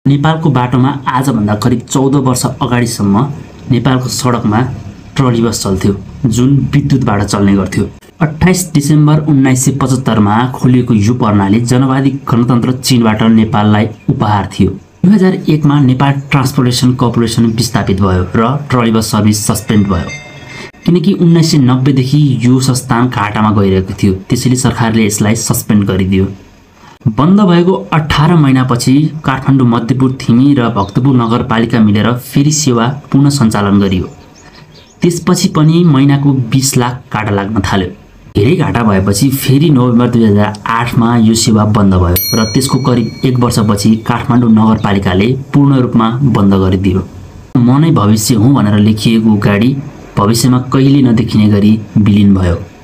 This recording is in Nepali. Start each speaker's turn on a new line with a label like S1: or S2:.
S1: नेपालको बाटोमा आजभन्दा करिब 14 वर्ष अगाडिसम्म नेपालको सडकमा ट्रली बस चल्थ्यो, जुन विद्युतबाट चल्ने गर्थ्यो। 28 डिसेम्बर 1975 मा खोलिएको यो प्रणाली जनवादी गणतन्त्र चीनबाट नेपाललाई उपहार थियो। 2001 मा नेपाल ट्रान्सपोर्टेसन कर्पोरेसन विस्थापित भयो र ट्रली बस सर्भिस सस्पेन्ड भयो, किनकि 1990 देखि यो संस्थान घाटामा गइरहेको थियो। त्यसैले सरकारले यसलाई सस्पेन्ड गरिदियो। बन्द भएको 18 महिनापछि काठमाडौँ, मध्यपुर, थिमी र भक्तपुर नगरपालिका मिलेर फेरि सेवा पुनः सञ्चालन गरियो। त्यसपछि पनि महिनाको 20 लाख घाटा लाग्न थाल्यो। धेरै घाटा भएपछि फेरि नोभेम्बर 2008 मा यो सेवा बन्द भयो र त्यसको करिब 1 वर्षपछि काठमाडौँ नगरपालिकाले पूर्ण रूपमा बन्द गरिदियो। म नै भविष्य हुँ भनेर लेखिएको गाडी भविष्यमा कहिले नदेखिने गरी विलीन भयो।